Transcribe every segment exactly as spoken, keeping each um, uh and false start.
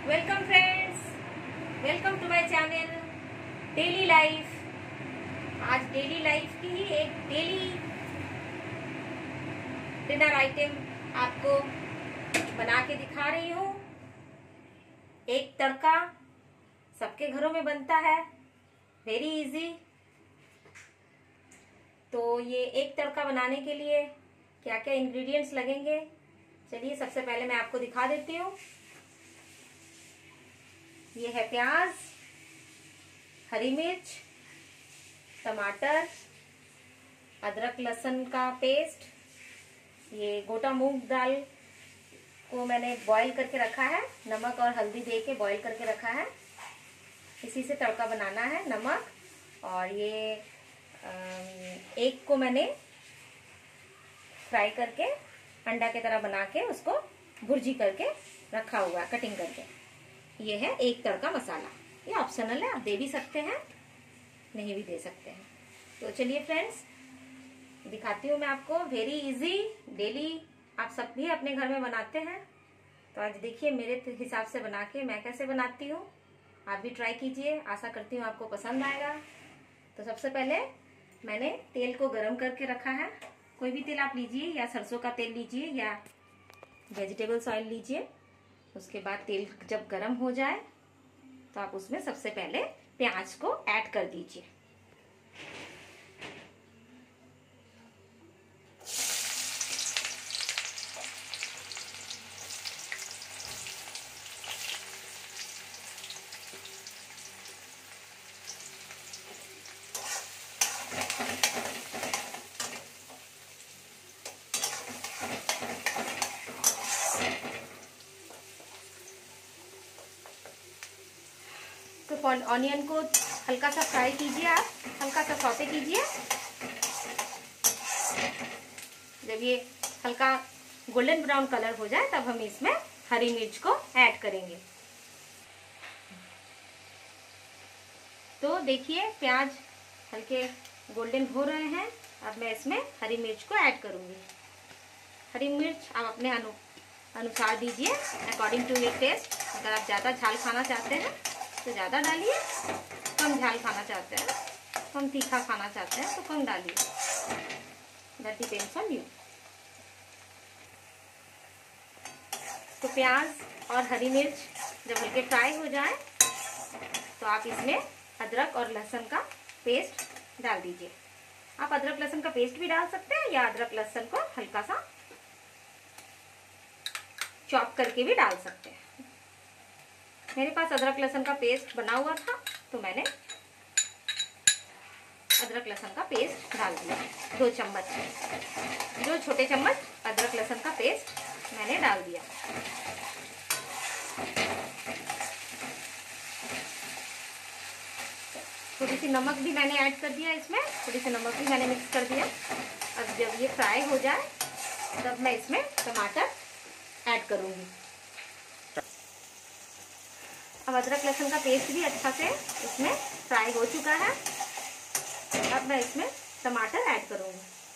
Welcome friends, welcome to my channel daily life. आज daily life की ही एक डेली डिनर आइटम आपको बना के दिखा रही हूँ। एक तड़का सबके घरों में बनता है, वेरी इजी। तो ये एक तड़का बनाने के लिए क्या क्या इंग्रेडिएंट्स लगेंगे, चलिए सबसे पहले मैं आपको दिखा देती हूँ। ये है प्याज, हरी मिर्च, टमाटर, अदरक लहसुन का पेस्ट, ये गोटा मूंग दाल को मैंने बॉईल करके रखा है, नमक और हल्दी दे के बॉईल करके रखा है। इसी से तड़का बनाना है, नमक। और ये एग को मैंने फ्राई करके अंडा की तरह बना के उसको भुर्जी करके रखा हुआ है, कटिंग करके। ये है एक तड़का मसाला, ये ऑप्शनल है, आप दे भी सकते हैं, नहीं भी दे सकते हैं। तो चलिए फ्रेंड्स, दिखाती हूँ मैं आपको। वेरी इजी, डेली आप सब भी अपने घर में बनाते हैं। तो आज देखिए मेरे हिसाब से बना के मैं कैसे बनाती हूँ, आप भी ट्राई कीजिए, आशा करती हूँ आपको पसंद आएगा। तो सबसे पहले मैंने तेल को गरम करके रखा है। कोई भी तेल आप लीजिए, या सरसों का तेल लीजिए या वेजिटेबल्स ऑयल लीजिए। उसके बाद तेल जब गरम हो जाए तो आप उसमें सबसे पहले प्याज को ऐड कर दीजिए। तो ऑनियन को हल्का सा फ्राई कीजिए, आप हल्का सा सौते कीजिए। जब ये हल्का गोल्डन ब्राउन कलर हो जाए तब हम इसमें हरी मिर्च को ऐड करेंगे। तो देखिए प्याज हल्के गोल्डन हो रहे हैं, अब मैं इसमें हरी मिर्च को ऐड करूंगी। हरी मिर्च आप अपने अनु अनुसार दीजिए, अकॉर्डिंग टू योर टेस्ट। अगर आप ज़्यादा झाल खाना चाहते हैं तो ज़्यादा डालिए, कम झाल खाना चाहते हैं, कम तीखा खाना चाहते हैं तो कम डालिए, दैट डिपेंड्स ऑन यू। तो प्याज और हरी मिर्च जब हल्के फ्राई हो जाए तो आप इसमें अदरक और लहसुन का पेस्ट डाल दीजिए। आप अदरक लहसुन का पेस्ट भी डाल सकते हैं या अदरक लहसुन को हल्का सा चॉप करके भी डाल सकते हैं। मेरे पास अदरक लहसुन का पेस्ट बना हुआ था तो मैंने अदरक लहसुन का पेस्ट डाल दिया, दो चम्मच, दो छोटे चम्मच अदरक लहसुन का पेस्ट मैंने डाल दिया। थोड़ी सी नमक भी मैंने ऐड कर दिया इसमें, थोड़ी सी नमक भी मैंने मिक्स कर दिया। अब जब ये फ्राई हो जाए तब मैं इसमें टमाटर ऐड करूँगी। अब अदरक लहसुन का पेस्ट भी अच्छा से इसमें फ्राई हो चुका है, अब मैं इसमें टमाटर ऐड करूँगी।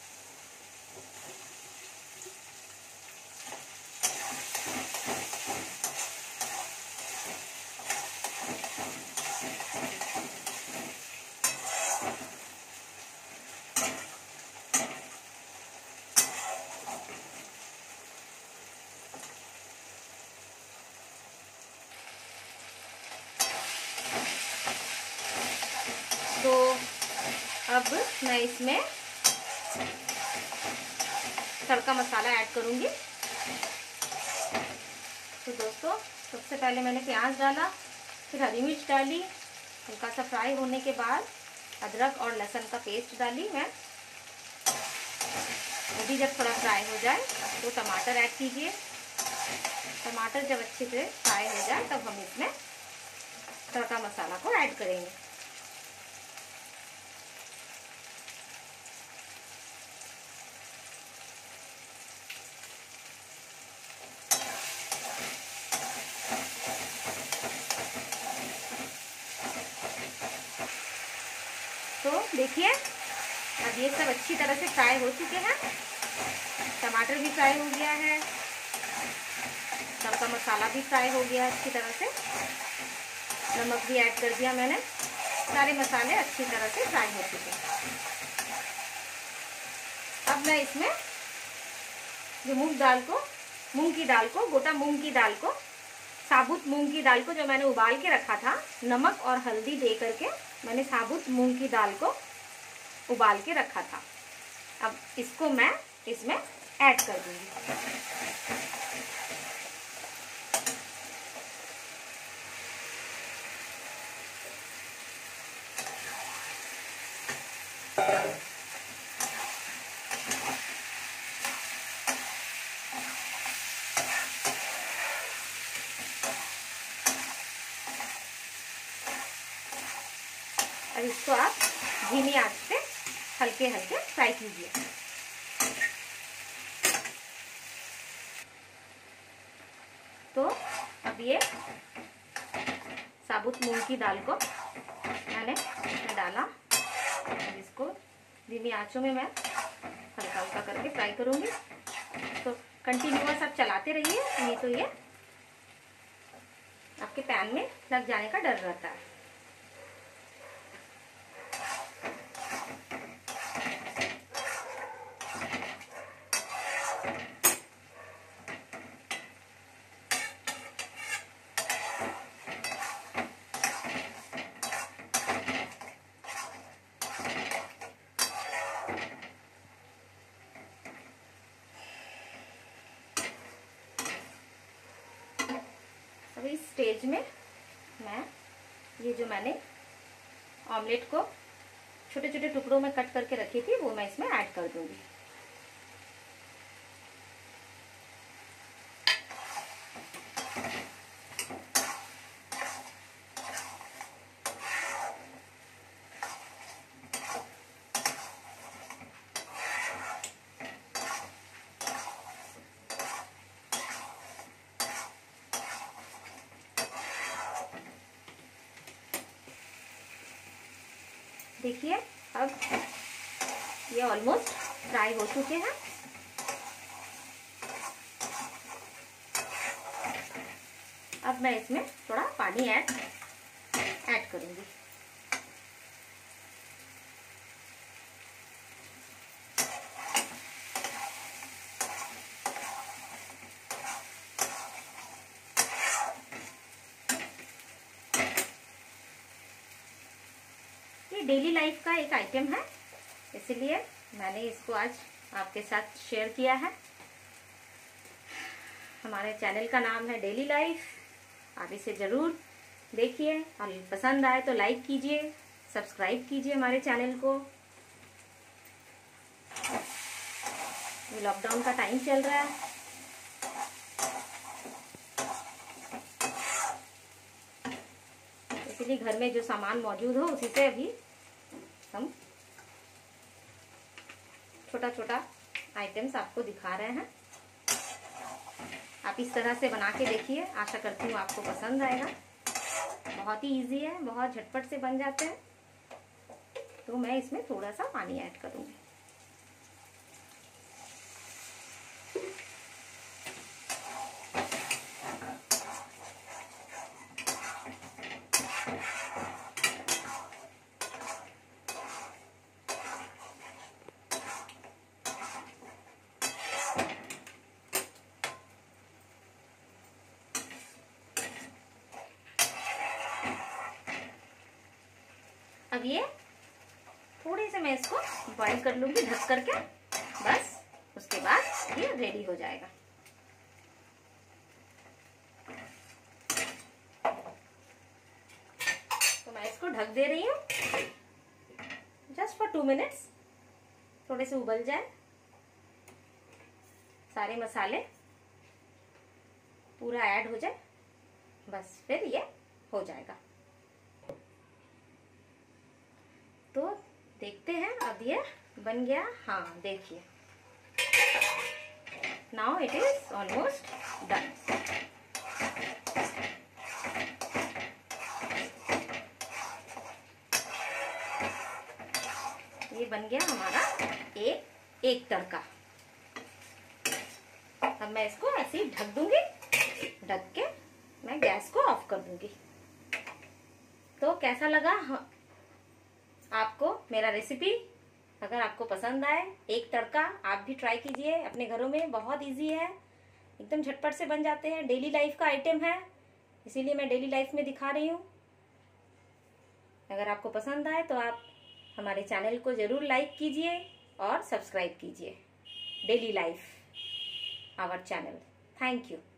तो अब मैं इसमें तड़का मसाला ऐड करूंगी। तो दोस्तों सबसे पहले मैंने प्याज डाला, फिर हरी मिर्च डाली, हल्का सा फ्राई होने के बाद अदरक और लहसुन का पेस्ट डाली मैं। अभी जब थोड़ा फ्राई हो जाए तो टमाटर ऐड कीजिए। टमाटर जब अच्छे से फ्राई हो जाए तब हम इसमें तड़का मसाला को ऐड करेंगे। तो देखिए अब ये सब अच्छी तरह से फ्राई हो चुके हैं, टमाटर भी फ्राई हो गया है, ऊपर का मसाला भी फ्राई हो गया अच्छी तरह से, नमक भी ऐड कर दिया मैंने, सारे मसाले अच्छी तरह से फ्राई हो चुके हैं। अब मैं इसमें जो मूंग दाल को मूंग की दाल को गोटा मूंग की दाल को साबुत मूंग की दाल को जो मैंने उबाल के रखा था, नमक और हल्दी दे करके मैंने साबुत मूंग की दाल को उबाल के रखा था, अब इसको मैं इसमें ऐड कर दूंगी। अब इसको आप धीमी आंच पे हल्के हल्के फ्राई कीजिए। तो अब ये साबुत मूंग की दाल को मैंने इसमें डाला, अब इसको धीमी आंचों में मैं हल्का हल्का करके फ्राई करूंगी। तो कंटिन्यूअस आप चलाते रहिए, नहीं तो ये आपके पैन में लग जाने का डर रहता है। अभी इस स्टेज में मैं ये जो मैंने ऑमलेट को छोटे छोटे टुकड़ों में कट करके रखी थी वो मैं इसमें ऐड कर दूंगी। देखिए अब ये ऑलमोस्ट फ्राई हो चुके हैं। अब मैं इसमें थोड़ा पानी ऐड ऐड करूंगी। डेली लाइफ का एक आइटम है, इसलिए मैंने इसको आज आपके साथ शेयर किया है। हमारे चैनल का नाम है डेली लाइफ, आप इसे ज़रूर देखिए और पसंद आए तो लाइक कीजिए, सब्सक्राइब कीजिए हमारे चैनल को। ये लॉकडाउन का टाइम चल रहा है, इसलिए घर में जो सामान मौजूद हो उसी से अभी हम छोटा छोटा आइटम्स आपको दिखा रहे हैं। आप इस तरह से बना के देखिए, आशा करती हूँ आपको पसंद आएगा। बहुत ही इजी है, बहुत झटपट से बन जाते हैं। तो मैं इसमें थोड़ा सा पानी ऐड करूंगी। अब ये थोड़ी से मैं इसको बॉईल कर लूंगी ढक करके, बस उसके बाद ये रेडी हो जाएगा। तो मैं इसको ढक दे रही हूँ जस्ट फॉर टू मिनट्स, थोड़े से उबल जाए, सारे मसाले पूरा ऐड हो जाए, बस फिर ये हो जाएगा। तो देखते हैं अब ये बन गया। हाँ देखिए, now it is almost done. ये बन गया हमारा एक एक तड़का। अब मैं इसको ऐसे ही ढक दूंगी ढक के मैं गैस को ऑफ कर दूंगी। तो कैसा लगा आपको मेरा रेसिपी? अगर आपको पसंद आए, एक तड़का आप भी ट्राई कीजिए अपने घरों में। बहुत इजी है, एकदम झटपट से बन जाते हैं। डेली लाइफ का आइटम है, इसीलिए मैं डेली लाइफ में दिखा रही हूँ। अगर आपको पसंद आए तो आप हमारे चैनल को जरूर लाइक कीजिए और सब्सक्राइब कीजिए। Daily life our channel. Thank you.